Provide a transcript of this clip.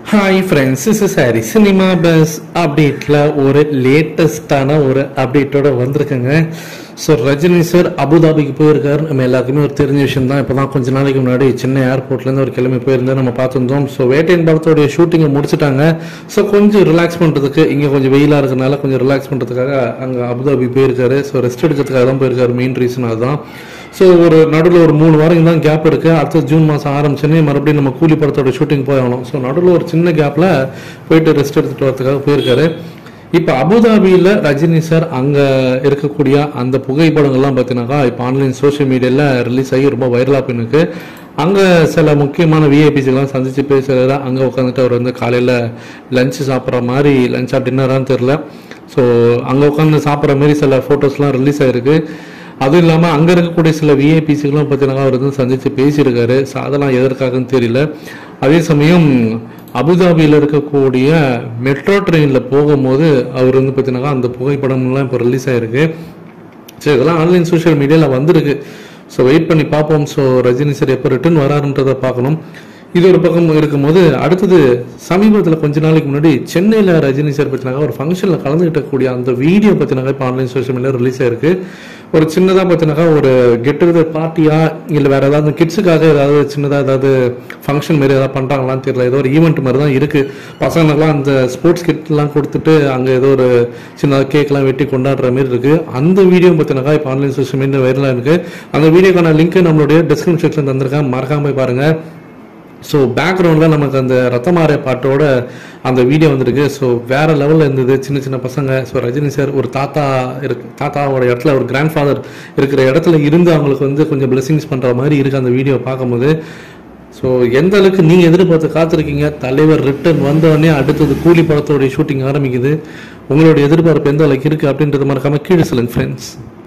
Hi friends, this is Harry. Cinema Buzz updateல ஒரு லேட்டஸ்டான ஒரு அப்டேட்டோட வந்திருக்குங்க. ஸோ ரஜினி சார் அபுதாபிக்கு போயிருக்காரு. நம்ம எல்லாருக்குமே ஒரு தெரிஞ்ச விஷயம் தான். இப்போ தான் கொஞ்ச நாளைக்கு முன்னாடி சென்னை ஏர்போர்ட்லேருந்து ஒரு கிளம்பி போயிருந்தா நம்ம பார்த்துருந்தோம். ஸோ வேட்டையன் படத்தோடைய ஷூட்டிங்கை முடிச்சுட்டாங்க. ஸோ கொஞ்சம் ரிலாக்ஸ் பண்ணுறதுக்கு இங்கே கொஞ்சம் வெயிலாக இருக்கிறதுனால கொஞ்சம் ரிலாக்ஸ் பண்ணுறதுக்காக அங்கே அபுதாபி போயிருக்காரு. ஸோ ரெஸ்ட் எடுக்கிறதுக்காக தான் போயிருக்காரு. மெயின் ரீசன் அதுதான். ஸோ ஒரு நடுவில் ஒரு 3 வாரம் தான் கேப் இருக்குது. அடுத்த ஜூன் மாதம் ஆரம்பிச்சுன்னே மறுபடியும் நம்ம கூலி படத்தோட ஷூட்டிங் போயாகணும். ஸோ நடுவில் ஒரு சின்ன கேப்பில் போயிட்டு ரெஸ்ட் எடுத்துகிட்டு வரதுக்காக போயிருக்காரு. இப்போ அபுதாபியில் ரஜினி சார் அங்கே இருக்கக்கூடிய அந்த புகைப்படங்கள்லாம் பார்த்தீங்கன்னாக்கா இப்போ ஆன்லைன் சோஷியல் மீடியாவில் ரிலீஸ் ஆகி ரொம்ப வைரலாக போயிருக்கு. அங்கே சில முக்கியமான விஐபிஸ்லாம் சந்தித்து பேசுகிறாரு. அங்கே உட்காந்துட்டு அவர் வந்து காலையில் லஞ்சு சாப்பிட்ற மாதிரி லஞ்சா டின்னரான்னு தெரில. ஸோ அங்கே உட்காந்து சாப்பிட்ற மாதிரி சில ஃபோட்டோஸ்லாம் ரிலீஸ் ஆகிருக்கு. அதுவும் இல்லாமல் அங்கே இருக்கக்கூடிய சில விஐபிஸ்லாம் பார்த்தீங்கன்னா அவர் வந்து சந்தித்து பேசியிருக்காரு. ஸோ அதெல்லாம் எதற்காகன்னு தெரியல. அதே சமயம் அபுதாபியில் இருக்கக்கூடிய மெட்ரோ ட்ரெயினில் போகும்போது அவர் வந்து பார்த்தீங்கன்னா அந்த புகைப்படம்லாம் இப்போ ரிலீஸ் ஆகிருக்கு. ஸோ இதெல்லாம் ஆன்லைன் சோஷியல் மீடியாவில் வந்திருக்கு. ஸோ வெயிட் பண்ணி பார்ப்போம். ஸோ ரஜினி சார் எப்போ ரிட்டர்ன் வராருன்றதை பார்க்கணும். இது ஒரு பக்கம் இருக்கும்போது அடுத்தது சமீபத்தில் கொஞ்ச நாளைக்கு முன்னாடி சென்னையில் ரஜினி சார் பார்த்தீங்கன்னா ஒரு ஃபங்க்ஷனில் கலந்துக்கிட்டக்கூடிய அந்த வீடியோ பார்த்தீங்கன்னா இப்போ ஆன்லைன் சோஷியல் மீடியா ரிலீஸ் ஆயிருக்கு. ஒரு சின்னதாக பார்த்தீங்கன்னா ஒரு கெட் டுகெதர் பார்ட்டியா இல்லை வேறு ஏதாவது கிட்ஸுக்காக ஏதாவது சின்னதாக ஏதாவது ஃபங்க்ஷன் மாரி ஏதாவது பண்ணுறாங்களான்னு தெரியல. ஏதோ ஒரு ஈவெண்ட் மாதிரி தான் இருக்குது. பசங்களுக்குலாம் அந்த ஸ்போர்ட்ஸ் கிட்லாம் கொடுத்துட்டு அங்கே ஏதோ ஒரு சின்னதாக கேக்லாம் வெட்டி கொண்டாடுற மாதிரி இருக்குது. அந்த வீடியோ பார்த்தீங்கன்னா இப்போ ஆன்லைன் சோஷியல் மீடியா வைரலாக இருக்குது. அந்த வீடியோக்கான லிங்க் நம்மளுடைய டிஸ்கிரிப்ஷன் செக்ஷன் தந்திருக்கேன், மறக்காம போய் பாருங்கள். ஸோ பேக்ரவுண்டில் நமக்கு அந்த ரத்தமாரிய பாட்டோட அந்த வீடியோ வந்திருக்கு. ஸோ வேறு லெவலில் இருந்தது. சின்ன சின்ன பசங்க. ஸோ ரஜினி சார் ஒரு தாத்தாவோட இடத்துல ஒரு கிராண்ட் ஃபாதர் இருக்கிற இடத்துல இருந்து அவங்களுக்கு வந்து கொஞ்சம் பிளெஸிங்ஸ் பண்ணுற மாதிரி இருக்குது அந்த வீடியோ பார்க்கும்போது. ஸோ எந்த அளவுக்கு நீங்கள் எதிர்பார்த்து காத்திருக்கீங்க? தலைவர் ரிட்டர்ன் வந்தோடனே அடுத்தது கூலி படத்தோடைய ஷூட்டிங் ஆரம்பிக்குது. உங்களுடைய எதிர்பார்ப்பு எந்த அளவுக்கு இருக்குது அப்படின்றது மறக்காமல் கீழே சொல்லுங்கள் ஃப்ரெண்ட்ஸ்.